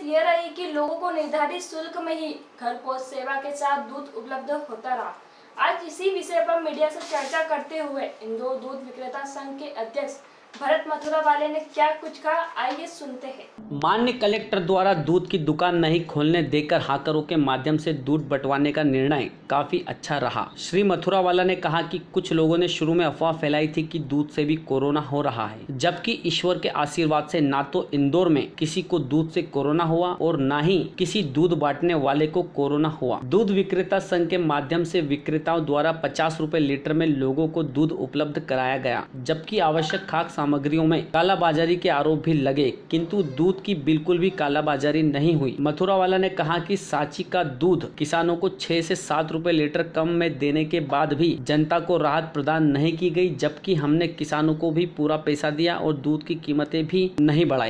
ये रही कि लोगों को निर्धारित शुल्क में ही घर पहुंच सेवा के साथ दूध उपलब्ध होता रहा। आज इसी विषय पर मीडिया से चर्चा करते हुए इंदौर दूध विक्रेता संघ के अध्यक्ष भरत मथुरावाले ने क्या कुछ कहा, आइए सुनते हैं। माननीय कलेक्टर द्वारा दूध की दुकान नहीं खोलने देकर हाकरों के माध्यम से दूध बंटवाने का निर्णय काफी अच्छा रहा। श्री मथुरावाला ने कहा कि कुछ लोगों ने शुरू में अफवाह फैलाई थी कि दूध से भी कोरोना हो रहा है, जबकि ईश्वर के आशीर्वाद से ना तो इंदौर में किसी को दूध से कोरोना हुआ और ना ही किसी दूध बांटने वाले को कोरोना हुआ। दूध विक्रेता संघ के माध्यम से विक्रेताओं द्वारा 50 रुपए लीटर में लोगों को दूध उपलब्ध कराया गया, जबकि आवश्यक खाद्य सामग्रियों में कालाबाजारी के आरोप भी लगे, किंतु दूध की बिल्कुल भी कालाबाजारी नहीं हुई। मथुरावाला ने कहा कि सांची का दूध किसानों को 6 से 7 रुपए लीटर कम में देने के बाद भी जनता को राहत प्रदान नहीं की गई, जबकि हमने किसानों को भी पूरा पैसा दिया और दूध की कीमतें भी नहीं बढ़ाई।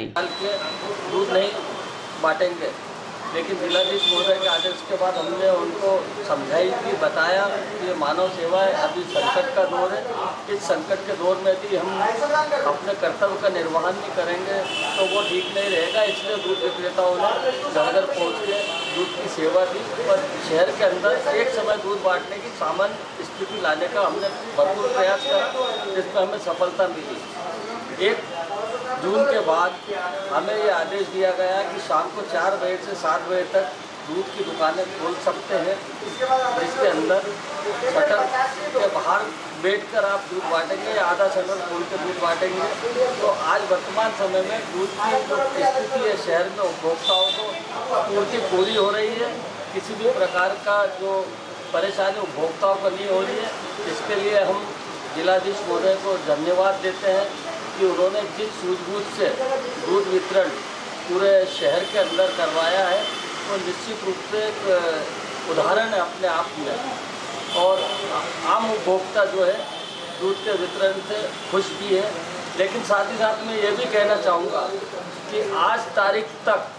दूध नहीं बांटेंगे, लेकिन जिलाधीश महोदय के आदेश के बाद हमने उनको समझाई कि बताया कि ये मानव सेवा है, अभी संकट का दौर है। इस संकट के दौर में यदि हम अपने कर्तव्य का निर्वहन नहीं करेंगे तो वो ठीक नहीं रहेगा। इसलिए दूध विक्रेताओं ने घर घर पहुँच के दूध की सेवा दी और शहर के अंदर एक समय दूध बांटने की सामान्य स्थिति लाने का हमने भरपूर प्रयास करा, जिसमें हमें सफलता मिली। 1 जून के बाद हमें ये आदेश दिया गया कि शाम को 4 बजे से 7 बजे तक दूध की दुकानें खोल सकते हैं, जिसके अंदर शटर के बाहर बैठकर आप दूध बांटेंगे या आधा शटर खोल के दूध बांटेंगे। तो आज वर्तमान समय में दूध की जो स्थिति है शहर में, उपभोक्ताओं को पूर्ति पूरी हो रही है। किसी भी प्रकार का जो परेशानी उपभोक्ताओं को नहीं हो रही है। इसके लिए हम जिलाधीश महोदय को धन्यवाद देते हैं कि उन्होंने जिस सूझबूझ से दूध वितरण पूरे शहर के अंदर करवाया है वो निश्चित रूप से एक उदाहरण है अपने आप में। और आम उपभोक्ता जो है दूध के वितरण से खुश भी है। लेकिन साथ ही साथ मैं ये भी कहना चाहूँगा कि आज तारीख तक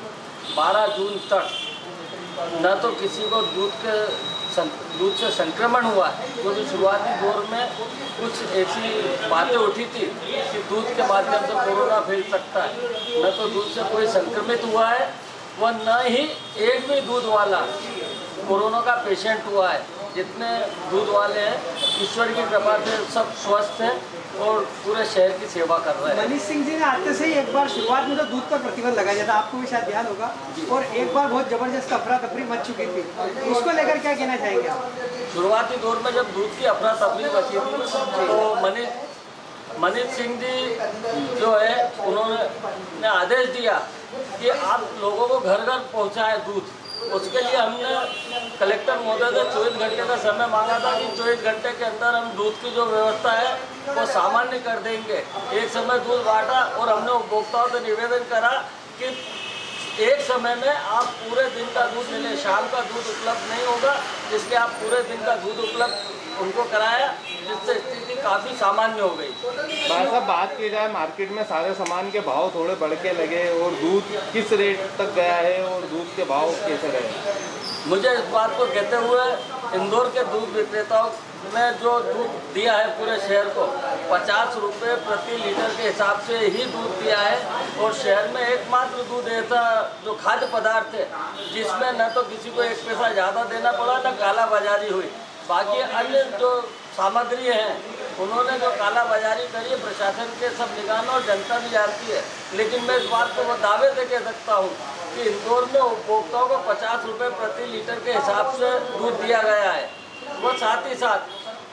12 जून तक न तो किसी को दूध से संक्रमण हुआ है, क्योंकि शुरुआती दौर में कुछ ऐसी बातें उठी थी कि दूध के माध्यम से कोरोना फैल सकता है। न तो दूध से कोई संक्रमित हुआ है व न ही एक भी दूध वाला कोरोना का पेशेंट हुआ है। जितने दूध वाले हैं ईश्वर की कृपा से सब स्वस्थ हैं और पूरे शहर की सेवा कर रहे हैं। मनीष सिंह जी ने आते से ही एक बार शुरुआत में तो दूध पर प्रतिबंध लगाया जाता, आपको भी शायद ध्यान होगा, और एक बार बहुत जबरदस्त अफरा तफरी मच चुकी थी। उसको लेकर क्या कहना चाहेंगे आप? शुरुआती दौर में जब दूध की अफरा तफरी मची थी तो मनीष सिंह जी जो है उन्होंने आदेश दिया कि आप लोगों को घर घर पहुँचाएं दूध। उसके लिए हमने कलेक्टर महोदय से 24 घंटे का समय मांगा था कि 24 घंटे के अंदर हम दूध की जो व्यवस्था है वो सामान्य कर देंगे। एक समय दूध बांटा और हमने उपभोक्ताओं से निवेदन करा कि एक समय में आप पूरे दिन का दूध मिले, शाम का दूध उपलब्ध नहीं होगा, इसलिए आप पूरे दिन का दूध उपलब्ध उनको कराया, जिससे स्थिति काफ़ी सामान्य हो गई। भाई साहब, बात की जाए मार्केट में सारे सामान के भाव थोड़े बढ़ के लगे और दूध किस रेट तक गया है और दूध के भाव कैसे रहे? मुझे इस बात को कहते हुए इंदौर के दूध विक्रेताओं ने जो दूध दिया है पूरे शहर को 50 रुपये प्रति लीटर के हिसाब से ही दूध दिया है। और शहर में एकमात्र दूध ऐसा जो खाद्य पदार्थ है जिसमें न तो किसी को 1 पैसा ज़्यादा देना पड़ा न काला बाजारी हुई। बाकी अन्य जो सामग्री हैं उन्होंने जो काला बाजारी करी है प्रशासन के सब निगरानी और जनता भी जानती है। लेकिन मैं इस बात को दावे से कह सकता हूँ कि इंदौर में उपभोक्ताओं को 50 रुपये प्रति लीटर के हिसाब से दूध दिया गया है। वो साथ ही साथ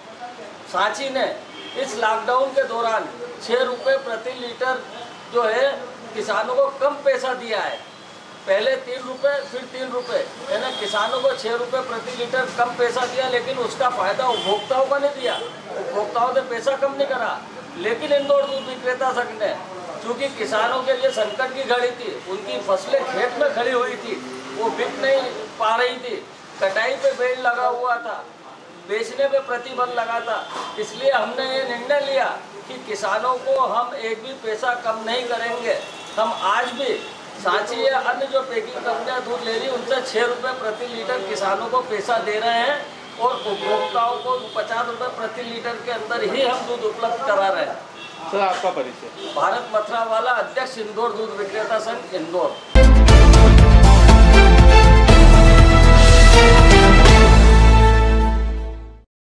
सांची ने इस लॉकडाउन के दौरान 6 रुपये प्रति लीटर जो है किसानों को कम पैसा दिया है। पहले 3 रुपये फिर 3 रुपये, यानी किसानों को 6 रुपये प्रति लीटर कम पैसा दिया, लेकिन उसका फायदा उपभोक्ताओं को नहीं दिया। उपभोक्ताओं ने पैसा कम नहीं करा। लेकिन इंदौर दूध विक्रेता संघ ने, चूँकि किसानों के लिए संकट की घड़ी थी, उनकी फसलें खेत में खड़ी हुई थी, वो बिक नहीं पा रही थी, कटाई पे बैन लगा हुआ था, बेचने पे प्रतिबंध लगा था, इसलिए हमने ये निर्णय लिया कि किसानों को हम एक भी पैसा कम नहीं करेंगे। हम आज भी सांची या अन्य जो पैकिंग कंपनियां दूध ले रही उनसे 6 रुपये प्रति लीटर किसानों को पैसा दे रहे हैं और उपभोक्ताओं को 50 रुपये प्रति लीटर के अंदर ही हम दूध उपलब्ध करा रहे हैं। सर, आपका परिचय? भारत मथुरावाला, अध्यक्ष इंदौर दूध विक्रेता संघ इंदौर।